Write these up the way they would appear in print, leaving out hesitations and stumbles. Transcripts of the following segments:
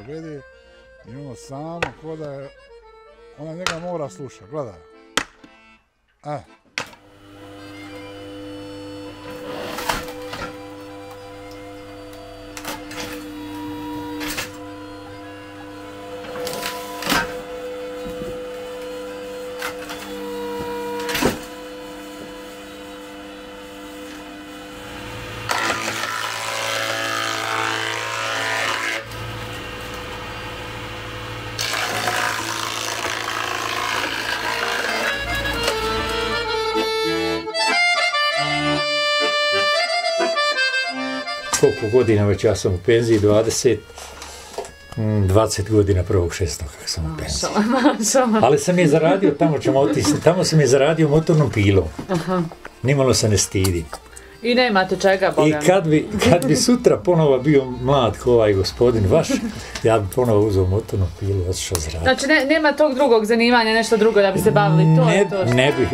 vede i ono samo ko da je, ona njega mora slušati, gledaj. Koliko godina već, ja sam u penziji, 20 godina 1.6. kako sam u penziji. Ali sam je zaradio, tamo ćemo otisniti, tamo sam je zaradio motornom pilom. Nimalo se ne stidim. I nemate čega, Boga. I kad bi sutra ponovo bio mlad ko ovaj gospodin vaš, ja bi ponovo uzeo motornu pilu, otišao zaraditi. Znači nema tog drugog zanimanja, nešto drugo da bi se bavili, to je to što... Ne bih.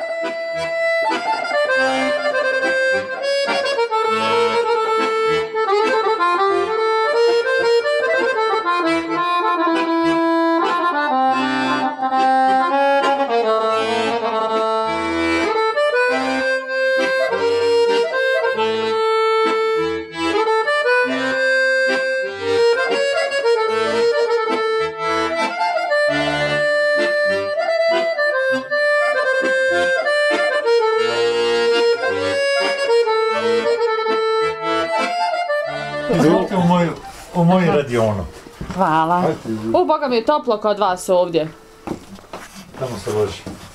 U moju radionu. Hvala. Boga mi je toplo kod vas ovdje. Tamo se loži.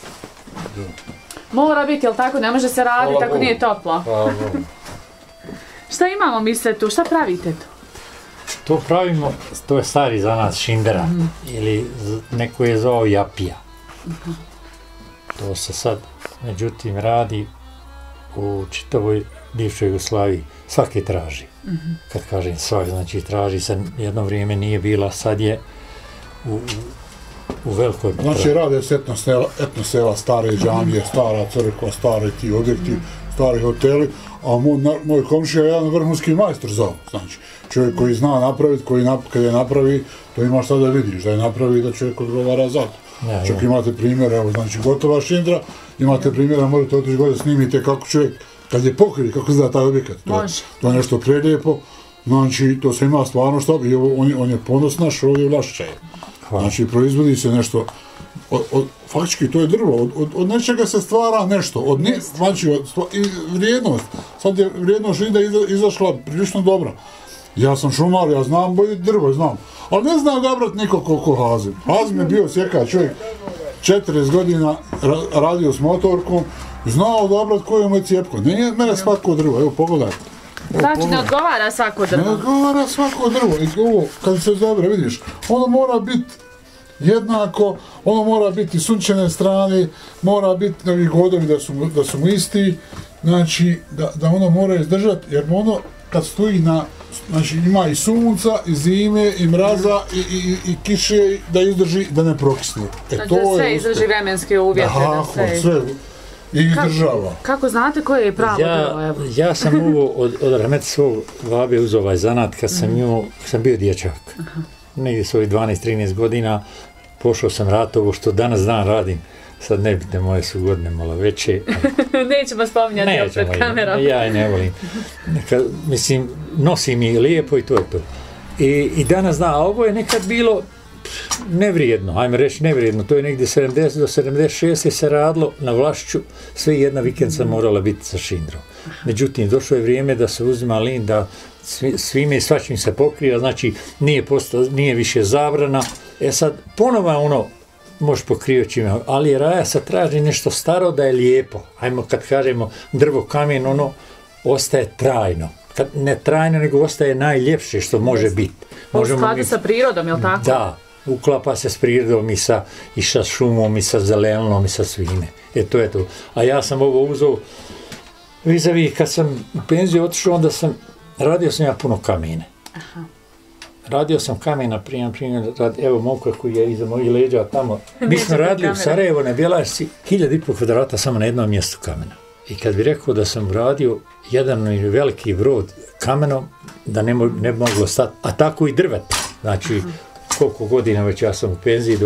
Mora biti, jel tako? Ne može se raditi ako nije toplo. Hvala. Šta imamo mi se tu? Šta pravite tu? To pravimo, to je stari zanat šindera. Ili neko je zvao japija. To se sad, međutim, radi u čitavoj bivšoj Jugoslaviji. Svaki traži. Kad kažem svaki, znači traži se, jedno vrijeme nije bila, sad je u velikoj... Znači rade se etno sela, stare džamije, stara crkva, stari ti objekti, stari hoteli, a moj komšija je jedan vrhunski majstor za ovo. Znači, čovjek koji zna napraviti, kad je napravi, to imaš sad da vidiš, da je napravi da čovjek odgovara za to. Čak imate primjer, evo, znači gotova šindra, imate primjera, možete otići gore, snimite kako čovjek, kad je pokrije, kako izgleda taj objekat, to je nešto prelijepo, znači to se ima stvarno što, i on je ponos naš ovdje Vlašćaje. Znači proizvodi se nešto, faktički to je drvo, od nečega se stvara nešto, znači vrijednost, sad je vrijednost žida izašla prilično dobra. Ja sam šumar, ja znam bolje drvo, znam, ali ne znam odabrat niko koliko Hazim. Hazim je bio sjeka čovjek, 40 godina radio s motorkom, znao odabrat koju mu je cijepko. Nije mene svako drvo, evo pogledajte. Znači ne odgovara svako drvo? Ne odgovara svako drvo. I ovo, kad se odabra, vidiš, ono mora biti jednako, ono mora biti sunčane strane, mora biti ovi godovi da su mu isti, znači da ono mora izdržati, jer ono kad stoji na, znači ima i sunca, i zime, i mraza, i kiše da izdrži, da ne prokisne. Znači da sve izdrži vremenske uvjete, da sve... I izdržava. Kako znate koje je pravo drvo? Ja sam ovo od Rahmeta svog babe uzeo ovaj zanat kad sam bio dječak. Negdje svojih 12-13 godina pošao sam raditi ovo što danas dan radim. Sad nebitne moje su godine malo veće. Nećemo spominjati opet kamerom. Ja je ne volim. Mislim, nosim i lijepo i to je to. I danas da, a ovo je nekad bilo nevrijedno, ajme reći nevrijedno, to je negdje 70 do 76 se radilo na Vlašću, sve jedna vikendca morala biti sa šindrom. Međutim, došlo je vrijeme da se uzima lin, da svime i svačim se pokriva, znači nije više zabrana. Sad, ponovo ono, možeš pokrivati čime, ali je raja sad traži nešto staro da je lijepo. Ajmo kad kažemo drvo, kamen, ono ostaje trajno. Ne trajno, nego ostaje najljepše što može biti. U skladu sa prirodom, je li tako? Da, uklapa se s prirodom i sa šumom, i sa zelenom, i sa svime. To je to. A ja sam ovo uzeo, vis-a-vis, kad sam u penziju otišao, onda radio sam ja puno kamene. Radio sam kamena, primjer, evo momka koji je iza mojih leđa tamo. Mi smo radili u Sarajevo na Bjelašci 1500 kvadrata samo na jednom mjestu kamena. I kad bi rekao da sam radio jedan veliki brod kamenom, da ne bi moglo stati, a tako i drveta. Znači, koliko godina već ja sam u penziji,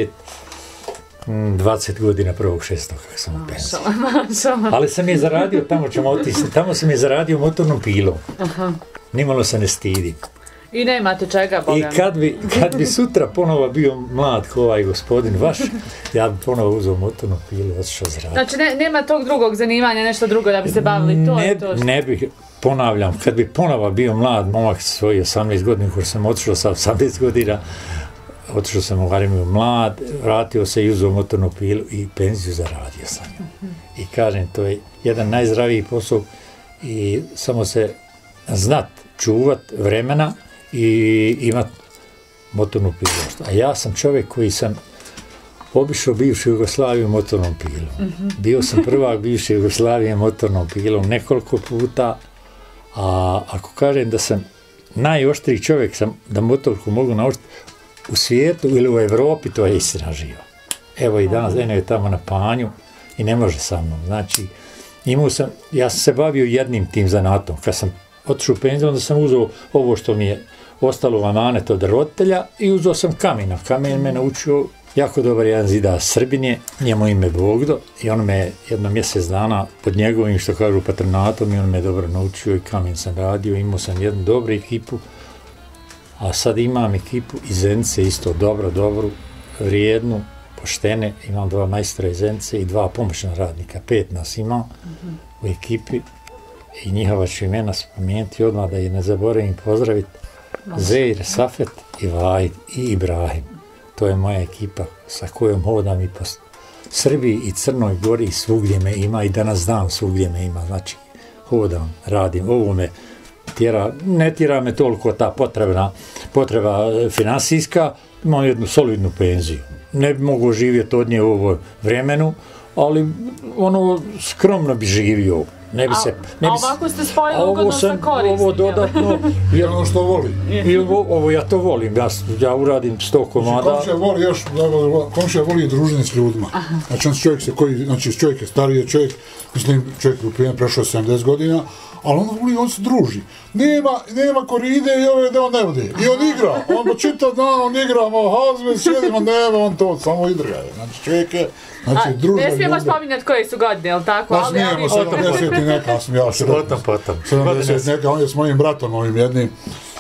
20 godina 1.6. kako sam u penziji. Ali sam je zaradio, tamo sam je zaradio motornom pilom. Nimalo se ne stidim. I nemate čega, Boga. I kad bi sutra ponovo bio mlad ko ovaj gospodin vaš, ja bi ponovo uzeo motornu pilu i otišao zaraditi. Znači nema tog drugog zanimanja, nešto drugo da bi se bavili, Ne bih, ponavljam, kad bi ponovo bio mlad momak svoj 18 godina, koji sam otišao sa 18 godina, otišao sam u armiju mlad, vratio se i uzeo motornu pilu i penziju zaradio sam njom. I kažem, to je jedan najzdraviji posao i samo se znat čuvat vremena i imat motornu pilu. A ja sam čovjek koji sam obišao bivšu Jugoslaviju motornom pilom. Bio sam prvak bivše Jugoslavije motornom pilom nekoliko puta, a ako kažem da sam najoštriji čovjek sam, da motorku mogu naučiti u svijetu ili u Evropi, to je istina živa. Evo i danas, eno je tamo na panju i ne može sa mnom. Znači, ja sam se bavio jednim tim zanatom. Kad sam otišao u penziju, onda sam uzeo ovo što mi je ostalo u amanet od roditelja i uzeo sam kamena. Kamen me naučio jako dobar jedan zidar Srbinje, njemu ime Bogdo, i on me jedno mjesec dana pod njegovim, što kažu, patronatom, i on me dobro naučio i kamen sam radio, imao sam jednu dobru ekipu, a sad imam ekipu iz Zenice isto dobru, vrijednu, poštene, imam 2 majstora iz Zenice i 2 pomoćna radnika, 5 nas ima u ekipi i njihova ću imena spomenuti odmah da je ne zaboravim pozdraviti. Zeir, Safet, Ivaj i Ibrahim. To je moja ekipa sa kojom hodam i po Srbiji i Crnoj Gori i svugdje me ima i danas dan svugdje me ima. Znači, hodam, radim, ovo me ne tjera me toliko ta potreba finansijska, imam jednu solidnu penziju. Ne bi mogao živjeti od nje u ovo vremenu, ali skromno bi živio. A ovako ste spojili ugodno sa korisnim. Ovo dodatno, jer ono što voli. Ovo ja to volim, ja uradim 100 komada. Komšija voli druženje s ljudima. Znači, čovjek je stariji čovjek, mislim, čovjek je prešao 70 godina, ali on se druži. Nema koride i ove da on ne vodi. I on igra, on čitav dan, on igra, hazme, sjedimo, nema, on to samo igra. Znači, čovjek je, družba. Ne smijemo spominjati koje su godine, jel tako? Pa smijemo, 70 i neka, sam ja 70 neka, on je s mojim bratom, ovim jednim,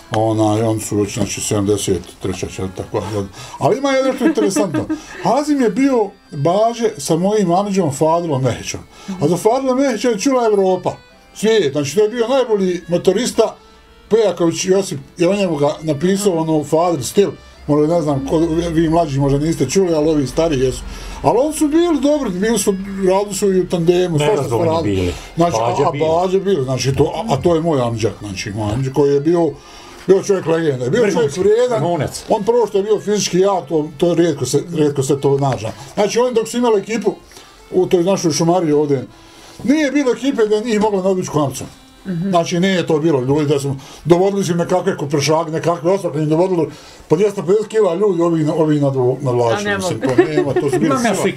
on su već, znači, 73. tako godina. Ali ima jedno što je interesantno. Hazim je bio baže sa mojim amiđom Fadilom Mehićom. A za Fadila Mehića je čula Evropa. Svijet, znači to je bio najbolji motorista, Pejaković Josip je o njemu ga napisao, Fadil stil, možda ne znam, vi mlađi možda niste čuli, ali ovi stariji jesu. Ali oni su bili dobri, radili su i u tandemu, sve što su radili. Znači, Bađe bili, znači, a to je moj amđak, znači, moj amđak koji je bio čovjek legenda, bio čovjek vrijedan, on prvo što je bio fizički jak, to rijetko se to nađa. Znači, oni dok su imali ekipu u toj našoj šumariji ovdje, nije bilo ekipe da nije mogla nadbići konapcom. Znači, nije to bilo ljudi da su dovodili su nekakve kopršage, nekakve osvakljene, dovodili po 250 kila ljudi, ovi nadvlačili. To su bilo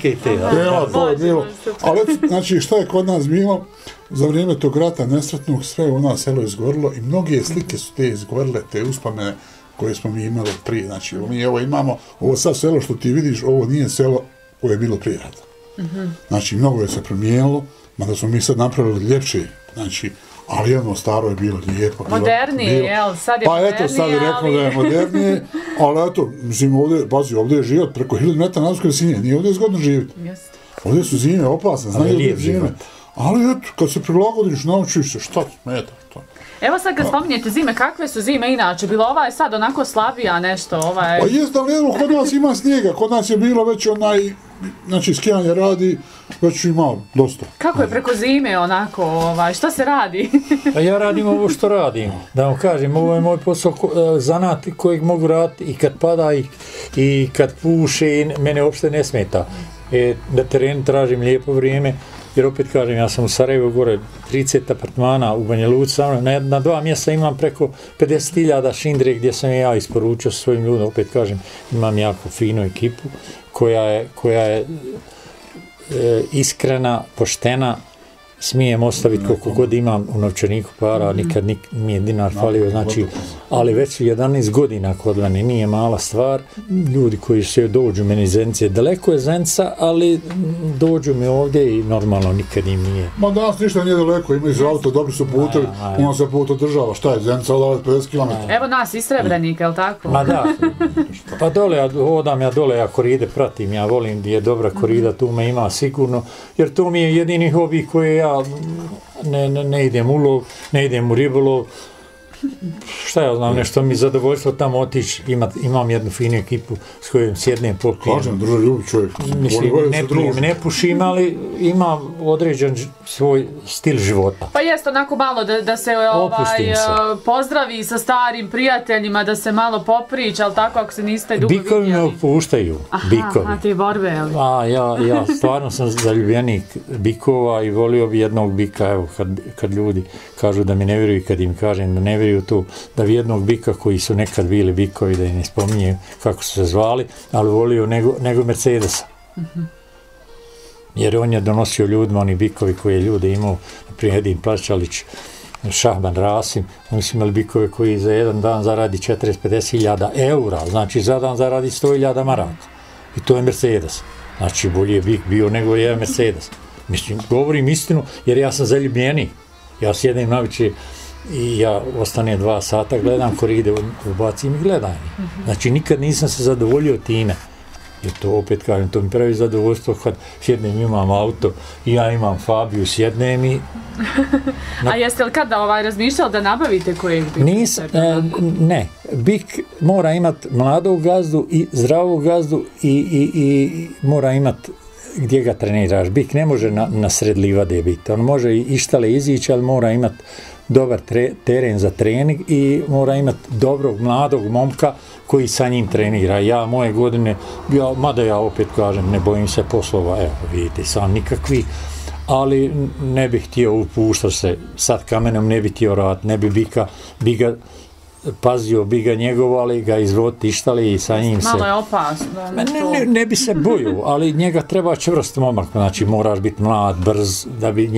sva. To je bilo. Ali, znači, šta je kod nas bilo? Za vrijeme tog rata nesretnog sve u nas selo izgorilo i mnoge slike su te izgorile, te uspomene koje smo mi imali prije. Znači, mi evo imamo, ovo sad selo što ti vidiš, ovo nije selo koje je bilo prije rata. Znači, mnogo je se promijenilo, mada smo mi sad napravili ljepše, znači, ali jedno staro je bilo lijepo. Modernije, jel? Sad je modernije, pa eto, sad je rekao da je modernije, ali eto, mislim, ovdje je život preko 1000 metara nadmorske visine, nije ovdje zgodno živjeti. Ovdje su zime opasne, znaju ovdje zime. Ali eto, kad se prilagodiš, naučiš se, šta smeta to. Evo sad kad spominjete zime, kakve su zime inače? Bilo ova je sad onako slabija nešto, Pa jest, ali evo, kod nas ima snijega, kod nas je bilo već znači skijanje radi, već ima dosta. Kako je preko zime onako, šta se radi? Pa ja radim ovo što radim, da vam kažem, ovo je moj posao, zanat kojeg mogu raditi i kad pada i kad puše, mene uopšte ne smeta. Na terenu tražim lijepo vrijeme, jer opet kažem, ja sam u Sarajevu gore 30 apartmana u Banja Luci, na 2 mjesta imam preko 50.000 šindre gdje sam ja isporučio sa svojim ljudima, opet kažem, imam jako finu ekipu koja je iskrena, poštena smijem ostaviti koliko god imam u novčaniku para, nikad mi je dinar falio, znači, ali već 11 godina kod mene, nije mala stvar, ljudi koji se dođu meni iz Zenice, daleko je Zenica, ali dođu mi ovdje i normalno nikad im nije. Ma danas ništa nije daleko, imaju za auto, dobri su putevi, on se put održava, šta je Zenica odavljati 50 km? Evo nas iz Srebrenika, je li tako? Ma da, pa dole, hodam ja dole, ja koride pratim, ja volim gdje je dobra korida, tu me ima sigurno, jer to mi je jedini hobi koji ja ne idem u lov, ne idem u ribolov, šta ja znam, nešto mi zadovoljstvo tamo otići, imam jednu finu ekipu s kojom sjednem, popijem. Kažem, druželjubi čovjek. Mislim, ne pušim, ali ima određen svoj stil života. Pa jest onako malo da se pozdravi sa starim prijateljima, da se malo popriča, ali tako ako se niste dugo vidjeli. Bikovi me opuštaju, bikovi. Aha, ti borbe, ali? Ja stvarno sam zaljubljenik bikova i volio bi jednog bika, evo, kad ljudi kažu da mi ne vjeruju, kad im kažem da ne vjeruju tu, da bi jednog bika koji su nekad bili bikovi, da i ne spominje kako su se zvali, ali volio nego Mercedesa. Jer on je donosio ljudima, oni bikovi koje je ljude imao, naprimjer Edin Plačalić, Šahban Rasim, oni su imali bikove koji za jedan dan zaradi 40-50 eura, znači za dan zaradi 100.000 maraka. I to je Mercedes. Znači bolje je bik bio nego je Mercedes. Mislim, govorim istinu, jer ja sam zaljubljenik. Ja sjedem navečer i ja ostane 2 sata, gledam koride, ubacim i gledam. Znači nikad nisam se zadovoljio time. I to opet kažem, to mi pravi zadovoljstvo kad sjednem, imam auto i ja imam Fabiju, sjednem i... A jeste li kada razmišljali da nabavite kojeg bika? Ne, bik mora imati mladog gazdu i zdravog gazdu i mora imati gdje ga treniraš. Bik ne može na sred livade biti. On može i štale izići, ali mora imati dobar teren za trening i mora imati dobrog, mladog momka koji sa njim trenira. Ja moje godine, mada ja opet kažem, ne bojim se poslova, evo vidite, sam nikakvi, ali ne bih htio upuštati se, sad kamenom ne bih htio raditi, ne bi ga pazio, bi ga njegovali, ga izvoditi ištali i sa njim se... Malo je opasno. Ne bi se bojio, ali njega treba čvrst momak, znači moraš biti mlad, brz, da bi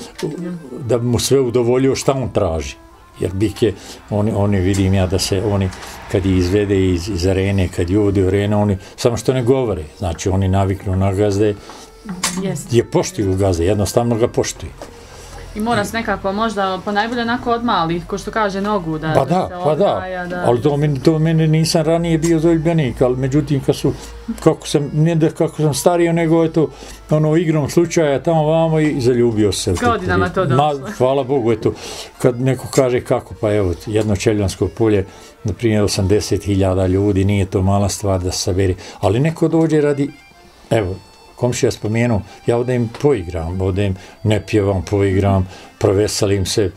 mu sve udovoljio šta on traži. Jer bik je, oni vidim ja da se oni, kad ih izvede iz arene, kad ljudi u arene, oni samo što ne govore, znači oni naviknu na gazde, je poštuju gazde, jednostavno ga poštuju. I mora se nekako možda ponajbolje onako od malih, ko što kaže nogu, da se odgaja. Ali to mene nisam ranije bio zaljubljenik, ali međutim kako sam stario, nego je to igrom slučaja tamo vamo i zaljubio se. Godinama to došlo. Hvala Bogu, eto, kad neko kaže kako, pa evo, jedno Čeljansko polje, na primjer 80.000 ljudi, nije to mala stvar da se saberi, ali neko dođe radi, evo, komšija spomenuo, ja odem poigram, ne pjevam, poigram, proveselim se,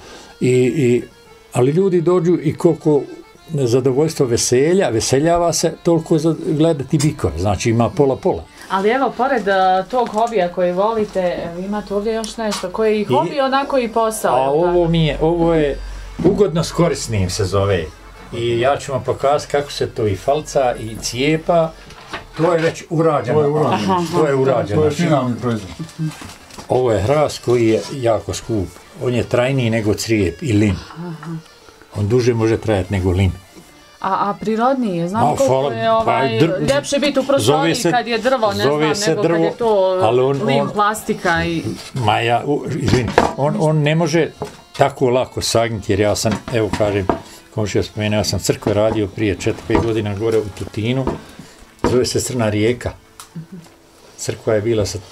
ali ljudi dođu i koliko zadovoljstvo veseljava se, toliko gledati bikove, znači ima pola. Ali evo, pored tog hobija koji volite, imate ovdje još nešto, koji je hobi onako i posao. A ovo je ugodno s korisnim se zove i ja ću vam pokazati kako se to i falca i cijepa. To je već urađeno. To je urađeno. To je finalni proizvod. Ovo je hrast koji je jako skup. On je trajniji nego crijep i lin. On duže može trajati nego lin. A prirodniji je? Znam koliko je ljepše biti u prostoriji kad je drvo, ne znam, nego kad je to lim, plastika i... Izvini, on ne može tako lako sagniti, jer ja sam, evo kažem, komšija spomenuo, ja sam crkve radio prije 4-5 godina gore u Tutinu. Zove se Crna rijeka. Crkva je bila sa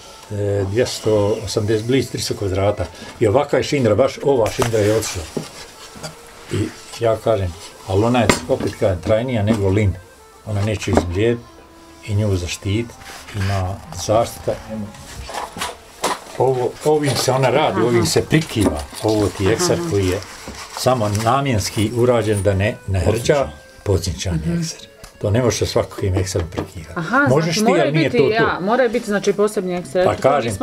280, bliz 300 kvadrata. I ovakva je šindra, baš ova šindra je odšla. I ja kažem, ali ona je opet trajnija nego lin. Ona neće izblijediti i nju zaštiti. Ima zaštita. Ovim se ona radi, ovim se prikiva. Ovo ti je ekser koji je samo namjenski urađen da ne hrđa, podsjećan je ekser. To ne može svakakvim ekserom prekivati. Možeš ti, ali nije to. Mora biti znači posebni ekser. Pa kažem,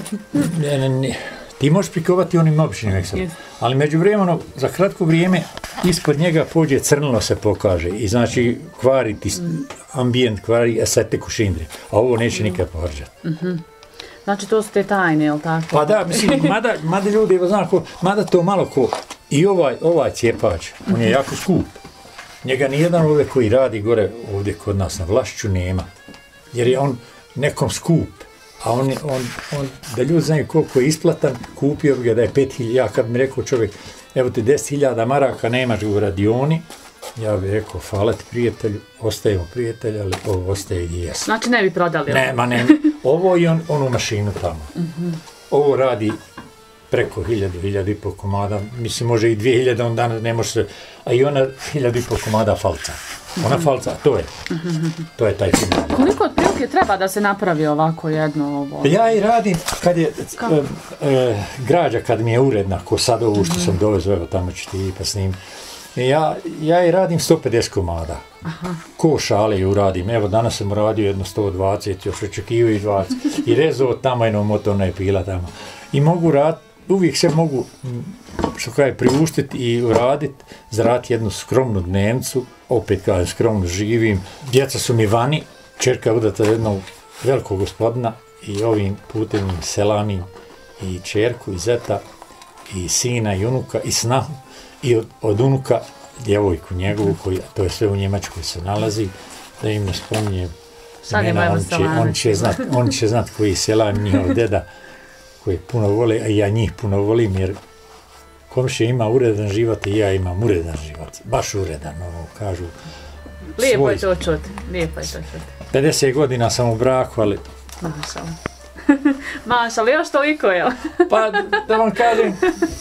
ti možeš prikovati onim običnim ekserom. Ali međuvremeno, za kratko vrijeme, ispod njega pođe crnilo se pokaže. I znači kvari ti ambijent, kvari estetiku šindre. A ovo neće nikad pohrđati. Znači to su te tajne, jel tako? Pa da, mislim, mada ljudi, mada to malo ko, i ovaj cijepač, on je jako skup. Njega nijedan ovdje koji radi gore ovdje kod nas na Vlašću nema. Jer je on nekom skup. A on, da ljudi znaju koliko je isplatan, kupio bi ga da je 5.000, ja kad mi rekao čovjek, evo ti 10.000 maraka nemaš u radioni, ja bih rekao, hvala ti prijatelju, ostajemo prijatelja, ali ovo ostaje gdje jesam. Znači ne bi prodali? Ne, ovo i onu mašinu tamo. Ovo radi preko 1.000 komada, mislim može i 2.000, on danas ne može se, a i ona 1.500 komada falca. Ona falca, to je taj final. Koliko otprilike treba da se napravi ovako jedno ovo? Ja i radim, kad je građa, kad mi je uredna, ko sad ovo što sam dovezao, evo tamo ću ti pa s njim, ja i radim 150 komada. Ko šale ju radim, evo danas sam radio jedno 120, još očekivao i 20, i rezao tamo jedno motorna je pila tamo. I mogu raditi, uvijek se mogu, što kaže, priuštiti i uraditi, zaraditi jednu skromnu dnevnicu, opet kažem, skromno živim. Djeca su mi vani, čerka je udata jednog velikog gospodina i ovim putem selamim i čerku i zeta i sina i unuka i snahu i od unuka djevojku njegovu, to je sve u Njemačkoj se nalazi, da im ne spominjem imena, on će znat koji selam njihov deda, koji puno vole, a ja njih puno volim, jer komšija ima uredan život i ja imam uredan život. Baš uredan, kažu. Lijepo je to čuti, 50 godina sam u braku, ali... Mašal, još toliko, jel? Pa, da vam kažem,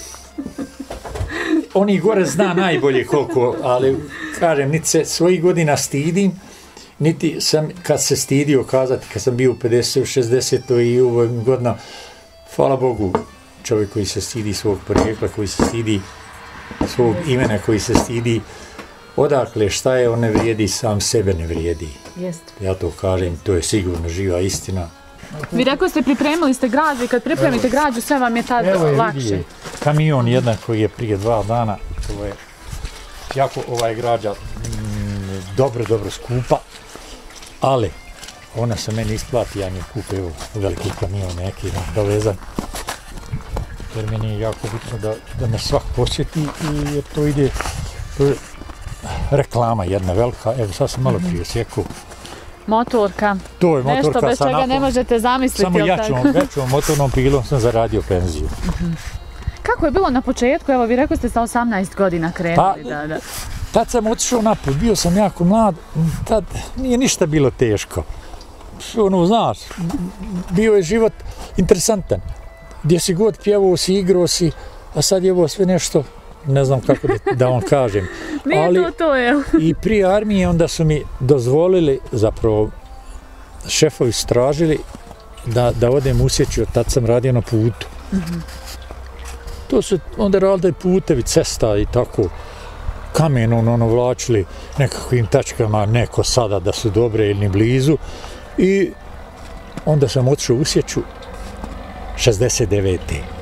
oni gore zna najbolje koliko, ali kažem, niti se svojih godina stidim, niti sam, kad se stidio kazati, kad sam bio u 50, 60 i u ovim godina, hvala Bogu, čovjek koji se stidi svog porijekla, koji se stidi svog imena, koji se stidi odakle, šta je, on ne vrijedi, sam sebe ne vrijedi. Ja to kažem, to je sigurno živa istina. Vi rekao ste, pripremili ste građu i kad pripremite građu, sve vam je tad lakše. Vidi, kamion jedan koji je prije 2 dana, to je jako građa dobro skupa, ali ona se meni isplati, ja mi kupio veliki kamion neki dovezan. Jer meni je jako bitno da me svak posjeti i to ide, to je reklama jedna velika, evo sad sam malo prije sjekao. Motorka. To je motorka. Nešto bez čega ne možete zamisliti. Samo jačom motornom pilom sam zaradio penziju. Kako je bilo na početku? Evo, vi rekao ste sa 18 godina krenuli. Tad sam otišao naput, bio sam jako mlad, tad nije ništa bilo teško. Znaš, bio je život interesantan. Gdje si god pjevao si, igrao si, a sad je ovo sve nešto, ne znam kako da vam kažem. Nije to je. I prije armije onda su mi dozvolili, zapravo šefovi stražili da odem u Sjeću, tad sam radio na putu. To su onda radili putevi, cesta i tako, kamenom vlačili nekakvim tačkama, neko sada da su dobre ili ni blizu. I onda sam otišao u Sjeću 69.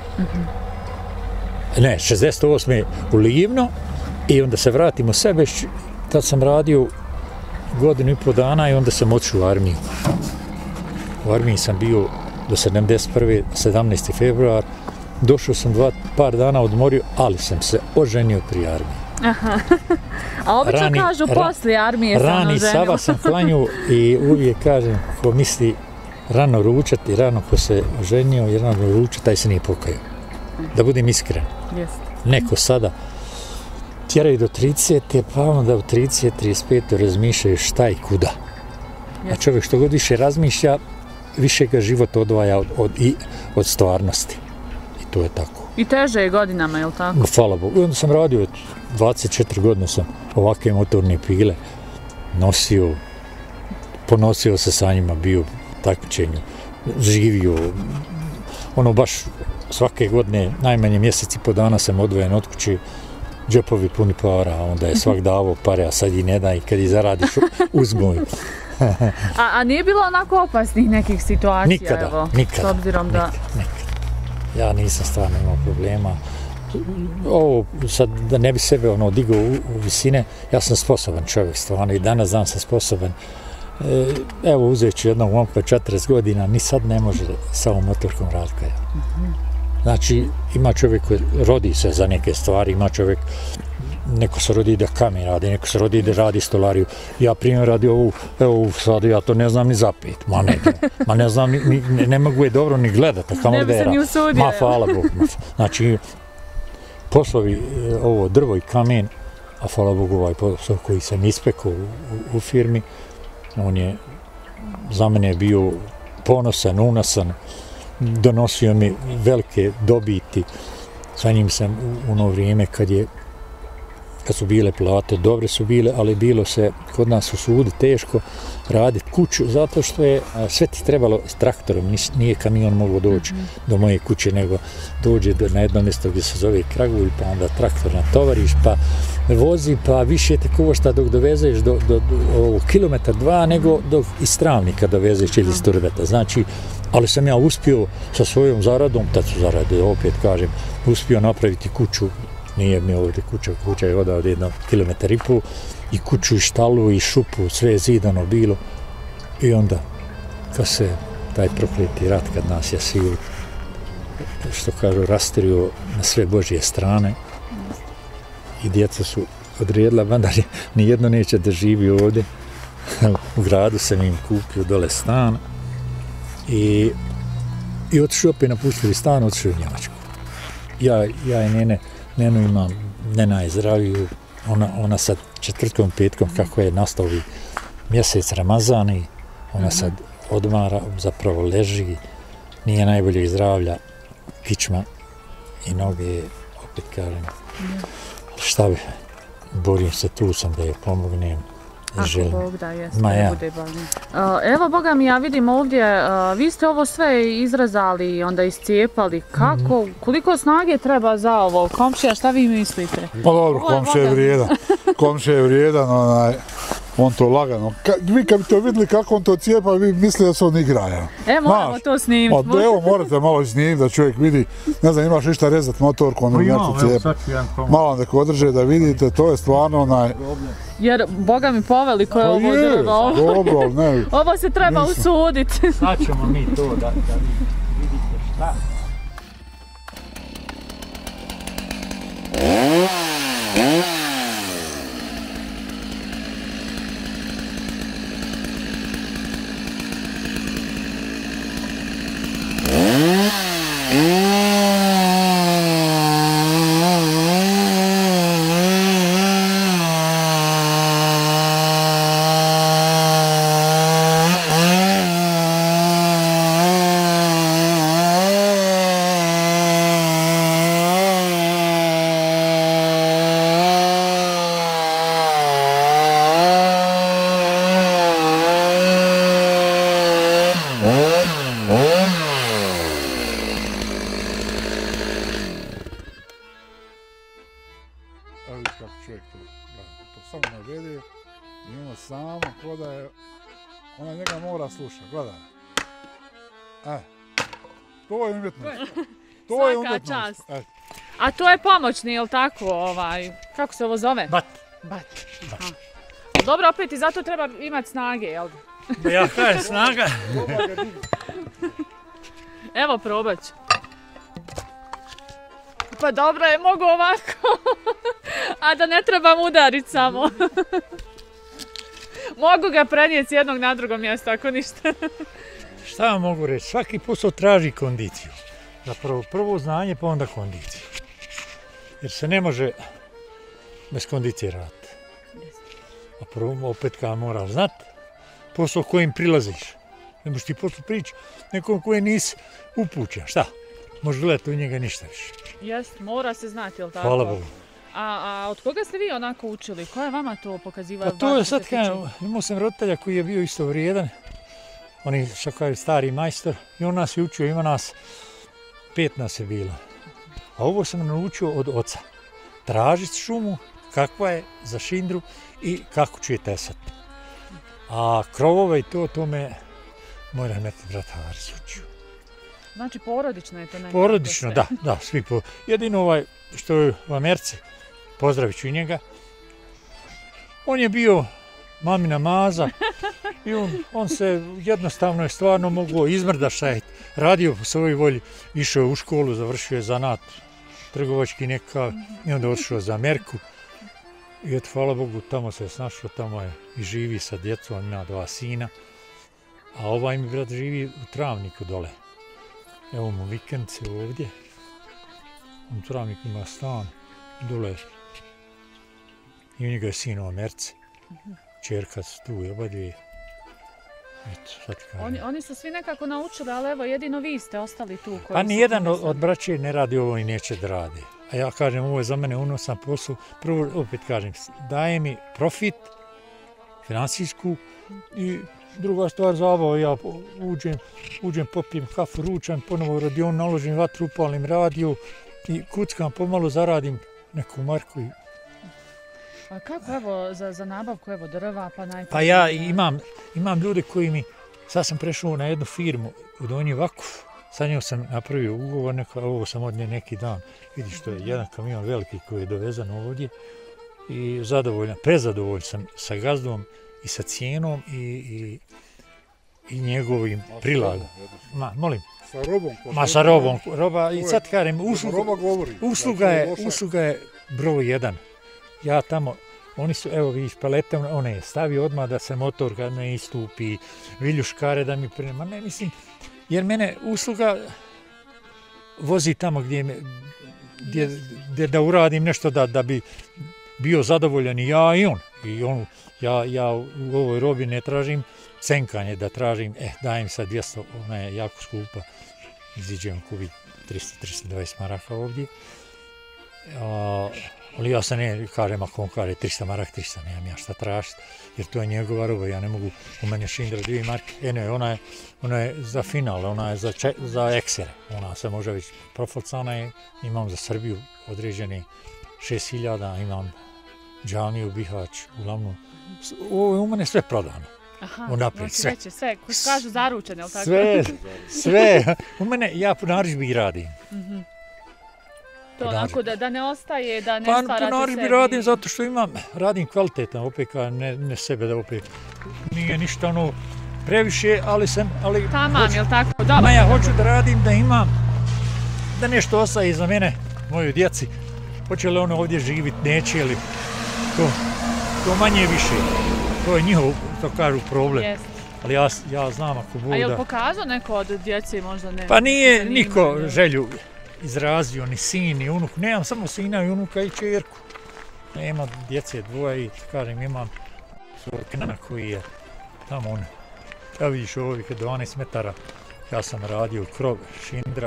Ne, 68. u Livno i onda se vratim u Sebešć, tad sam radio 1,5 dana i onda sam otišao u armiju. U armiji sam bio do 71. 17. februar, došao sam par dana odmorio, ali sam se oženio pri armiji. A obično kažu poslije armije se Rani Sava sam klanju i uvijek kažem, ko misli rano ručati, rano ko se oženio i rano ručati, taj se nije pokajao. Da budem iskren. Neko sada tjeraju do 30. pa onda u 30. 35. razmišljaju šta i kuda. A čovjek što god više razmišlja, više ga život odvaja od stvarnosti. I to je tako. I teže je godinama, je li tako? Hvala Bogu. Onda sam radio, 24 godine sam ovakve motorne pile nosio, ponosio se sa njima, bio u takmičenju, živio, baš svake godine, najmanje mjesec i po dana sam odvojen od kuće, džepovi puni para, onda je svak davao pare, a sad i ne da i kad i zaradiš uzmu. A nije bilo onako opasnih nekih situacija? Nikada. S obzirom da... Ja nisam stvarno imao problema. Ovo sad da ne bi sebe digao u visine, ja sam sposoban čovjek stvarno i danas dan sam sposoban. Evo, uzet ću jednog momka 40 godina, ni sad ne može sa ovom motorkom raditi. Znači, ima čovjek koji rodi se za neke stvari, ima čovjek, neko se rodi da kamen radi, neko se rodi da radi stolariju. Ja primjer radi ovu sad, ja to ne znam ni zapet, ma ne znam, ne mogu je dobro ni gledati, kamo ne bi se ni usudio. Ma, hvala Bogu. Znači, poslovi, ovo drvo i kamen, a hvala Bogu ovaj posao koji sam ispekao u firmi, on je za mene bio ponosan, unosan, donosio mi velike dobiti. Sa njim sam u ono vrijeme kad su bile plate, dobre su bile, ali bilo se kod nas u sudu teško raditi kuću, zato što je sve ti trebalo s traktorom, nije kamion mogao doći do moje kuće, nego dođe na jedno mjesto gdje se zove Kragulj, pa onda traktor natovariš, pa vozi, pa više te košta dok dovezeš do kilometar 2 nego dok iz Travnika dovezeš ili iz Turbeta. Znači, ali sam ja uspio sa svojom zaradom, tad su zarade, opet kažem, uspio napraviti kuću. Nije mi ovdje kuća je odavde 1,5 kilometar i kuću i štalu i šupu, sve je zidano bilo. I onda, kad se taj prokleti rat, kad nas je silu, što kažu, rastirio na sve Božje strane i djeca su odredila, vendar nijedno neće da živi ovdje. U gradu sam im kupio dole stan i otišao opet napustili stan, otišao u Njemačku. Ja i Nenu imam ne najzdraviju, ona sad četvrtkom, petkom, kako je nastao mjesec Ramazani, ona sad odmara, zapravo leži, nije najbolje zdravlja, kičma i noge, opet kažem. Šta bi, borim se, tu sam da je pomognem. Ako Bog da je, ne bude bolno. Evo, Boga mi, ja vidim ovdje, vi ste ovo sve izrezali i onda iscijepali. Kako, koliko snage treba za ovo? Komšija, šta vi mislite? Pa dobro, komšija je vrijedan, on to lagano. Vi kad bi to vidjeli kako on to cijepa, vi mislite da se on igra. Moramo to snimiti. Evo, morate malo snimiti da čovjek vidi, ne znam, imaš ništa rezati motorku, ono nešto cijepa. Malo neko održe da vidite, to je stvarno Jer, Boga mi poveliko je ovo drvo. Dobro, ne. Ovo se treba usuditi. Sad ćemo mi to da vidite šta. A to je pomoćni, jel tako, kako se ovo zove? Bat. Dobro, opet i zato treba imati snage, jel? Ja kažem snaga. Evo, probat ću. Pa dobro je, mogu ovako. A da ne trebam udariti samo. Mogu ga prenijeti s jednog na drugo mjesto, ako ništa. Šta vam mogu reći? Svaki posao traži kondiciju. Zapravo prvo znanje, pa onda kondiciju. Jer se ne može bez kondicije raditi. A prvo opet kada moraš znati posao kojim prilaziš. Ne možeš ti posao prići nekom koji nisi upućen. Šta? Možeš gledati u njega ništa više. Jest, mora se znati, jel tako? Hvala Bogu. A od koga ste vi onako učili? Ko je vama to pokazivao? Pa to je sad kada imao sam roditelja koji je bio isto vrijedan. On je kao stari majstor i on nas je učio, ima nas 5 nas je bilo. A ovo sam naučio od oca. Tražiti šumu, kakva je za šindru i kako ću je tesati. A krovove i to me moj rahmetli brat Haris učio. Znači porodično je to nekako? Porodično, da, svi jedino što je u Americi, pozdravit ću i njega, on je bio mamina maza. I on se jednostavno je stvarno mogao izmrdašajiti. Radio po svojoj volji, išao u školu, završio je zanat trgovački nekakav i onda otišao za Ameriku. I eto, hvala Bogu, tamo se je snašao, tamo je i živi sa djecom, ima 2 sina. A ovaj mi brat živi u Travniku dole. Evo mu vikendce ovdje. U Travniku ima stan, dole. I u njega je sin u Americi. Čerka su tu i oba dvije. Eto, sad oni su svi nekako naučili, ali evo, jedino vi ste ostali tu. Pa nijedan od braće ne radi ovo i neće da radi. A ja kažem, ovo je za mene unosan posao. Prvo, opet kažem, daje mi profit, financijsku, i druga stvar zabavu, ja uđem, popijem kafu, ručam, ponovo u radionu, naložim vatru, upalim radio i kuckam, pomalo zaradim neku marku. A kako evo za nabavku evo drva pa najprije? Pa ja imam ljude koji mi, sad sam prešao na jednu firmu u Donji Vakuf, sa njom sam napravio ugovor, ovo sam od nje neki dan, vidiš to je jedan kamion veliki koji je dovezan ovdje i prezadovoljan sam sa gazdom i sa cijenom i njegovim prilagom. Molim. Sa robom. Sa robom. Roba, i sad kažem, usluga je broj 1. Ja tamo, oni su, evo vidiš, palete, one je stavio odmah da se motor kad ne istupi, viljuškare da mi prinema, ne mislim, jer mene usluga vozi tamo gdje da uradim nešto da bi bio zadovoljan i ja i on. Ja u ovoj robi ne tražim cenkanje, da tražim, dajem sad 200, ona je jako skupa, iziđem kupiti 320 maraka ovdje. Ali ja se ne kažem, ako on kaže 300 marak, 300, nemam ja šta tražiti, jer to je njegova roba, ja ne mogu, u meni Šindra 2 marke, ne, ona je za final, ona je za eksere, ona se može već profalcana je, imam za Srbiju određene 6000, imam džamiju, Bihać, uglavnom, ovo je u mene sve prodano. Aha, unaprijed, sve. Sve, koji kažu zaručene, ali tako? Sve, u mene, ja po narudžbi radim. To onako da ne ostaje, da ne stvarate sebi. Pa narudžbi radim zato što radim kvalitetan, opet ne sebe da opet nije ništa ono previše, ali tamam, jel tako? Dobro. Ja hoću da radim, da imam, da nešto ostaje iza mene, mojoj djeci. Hoće li ono ovdje živjeti, neće li, to manje više. To je njihov, to kažu, problem. Jest. Ali ja znam ako Bog da... A je li pokazao neko od djeci možda ne? Pa nije niko želju izrazio, ni sin, ni unuk. Nemam samo sina i unuka i čerku. Nema djece dvoje i kažem imam svoj Kenana koji je tamo on. Ja vidiš ovih 12 metara. Ja sam radio krov, Šindra.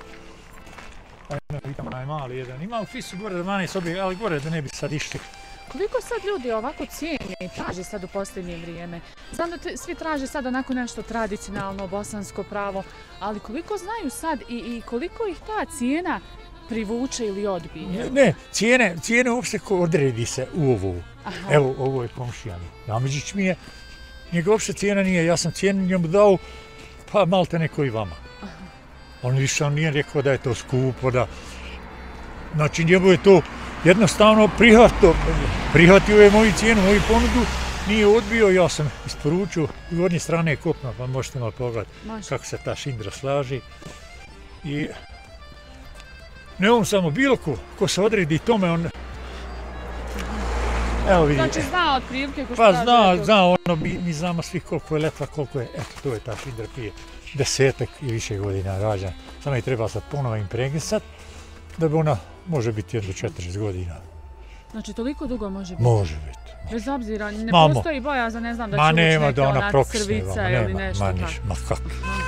Onaj mali jedan. Ima u Fisu gore 12 sobi, ali gore da ne bi sad išli. Koliko sad ljudi ovako cijene i traži sad u posljednje vrijeme? Znam da svi traže sad onako nešto tradicionalno, bosansko pravo, ali koliko znaju sad i koliko ih ta cijena privuče ili odbije? Ne, cijene uopšte odredi se u ovu. Evo, ovo je komšija mi. Jamidžić mi je, njega uopšte cijena nije, ja sam cijenu njemu dao, pa malte neko i vama. On više nije rekao da je to skupo, da... Znači njemu je to jednostavno prihvatio je moju cijenu, moju ponudu, nije odbio, ja sam isporučio i od nje strane kopna, pa možete malo pogledati kako se ta Šindra slaži. I ne on samo, bilo ko se odredi tome, on... Evo vidite. Znači zna od prilike ko šta traži? Pa zna, ono, mi znamo svi koliko je letva, koliko je, eto, to je ta Šindra prije 10 i više godina rađena. Samo je treba sad ponovo impregnisat, da bi ona može biti jedno 40 godina. Znači toliko dugo može biti? Može biti. Bez obzira, ne postoji bojazan, ne znam da će ući neke onak crvica ili nešto tako. Ma kako?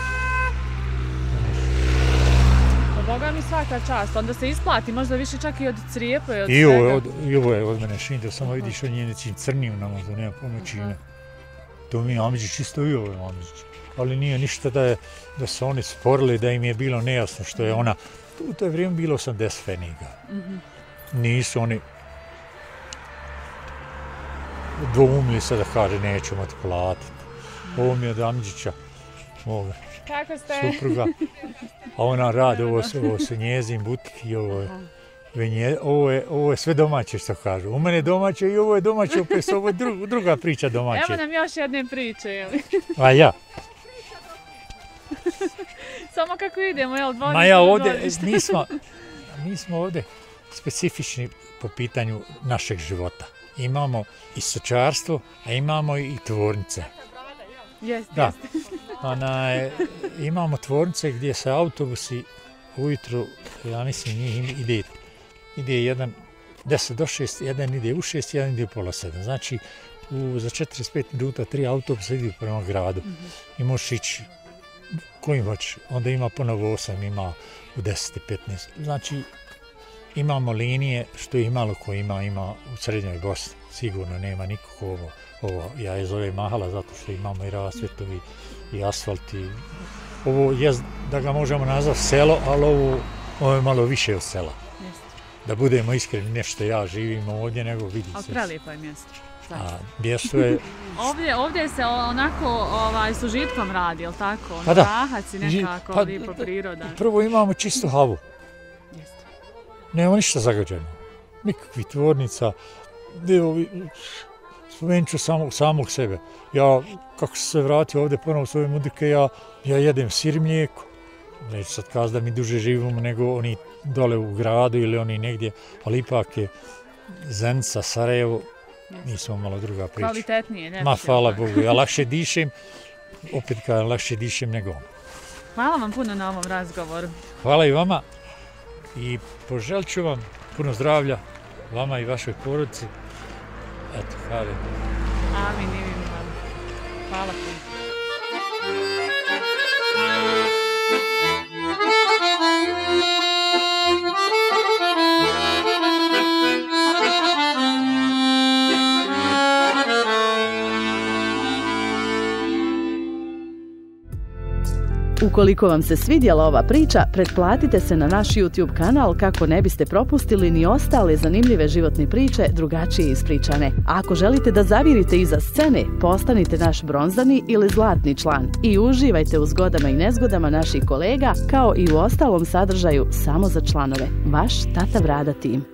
Pa Boga mi svaka čast, onda se isplati, možda više čak i od crijepa i od svega. I ovo je od mene Šindra, samo vidiš od njene crnim namazda, nema pomoćine. To mi je Amidžić, isto i ovo je Amidžić. Ali nije ništa da su oni sporili, da im je bilo nejasno što je ona. U to je vrijeme bilo 80 feniga. Nisu oni dvoumili se da kaže nećemo ti platiti. Ovo mi je od Amidžića, moga supruga. A ona radi, ovo su njezin butik i ovo je ovo je sve domaće što kažu. U mene domaće i ovo je domaće, opet ovo je druga priča domaće. Evo nam još jedne priče, jel? A ja. Samo kako idemo, jel? Ma ja ovdje, mi smo ovdje specifični po pitanju našeg života. Imamo i stočarstvo, a imamo i tvornice. Jeste. Imamo tvornice gdje se autobusi ujutru, ja mislim, njih ide jedan 10 do 6, jedan ide u 6, jedan ide u pola 7. Znači, za 45 minuta 3 autobusa idu prema gradu i možeš ići kojim hoćeš. Onda ima ponovo 8, ima u 10 i 15. Znači, imamo linije što je malo ko ima u Srednjoj Bosni. Sigurno nema nikako ovo ja je zovem mahala zato što imamo i rasvjetovi i asfalt i ovo je da ga možemo nazvati selo, ali ovo je malo više od sela. Da budemo iskreni, nešto ja živim ovdje nego vidi se. Ali prelijepo je mjesto. Mjesto je... Ovdje se onako s užitkom radi, jel tako? Rahac i nekako lijepo priroda. Prvo imamo čistu havu. Nema ništa zagađeno. Nikakvih tvornica. Spomenut ću samog sebe. Ja, kako sam se vratio ovdje ponovo u svoje mudike, ja jedem sir i mlijeko. Neću sad kazati da mi duže živimo nego oni dole u gradu ili oni negdje, ali ipak je Zenica, Sarajevo, nismo malo druga priča. Kvalitetnije, ne? Ma, hvala Bogu, ja lakše dišem, opet kažem, lakše dišem nego on. Hvala vam puno na ovom razgovoru. Hvala i vama i poželit ću vam puno zdravlja, vama i vašoj porodici. Eto, hvala. Amin, i mi vam. Hvala puno. Ukoliko vam se svidjela ova priča, pretplatite se na naš YouTube kanal kako ne biste propustili ni ostale zanimljive životne priče drugačije ispričane. A ako želite da zavirite iza scene, postanite naš bronzani ili zlatni član i uživajte u zgodama i nezgodama naših kolega kao i u ostalom sadržaju samo za članove. Vaš Tata Brada tim.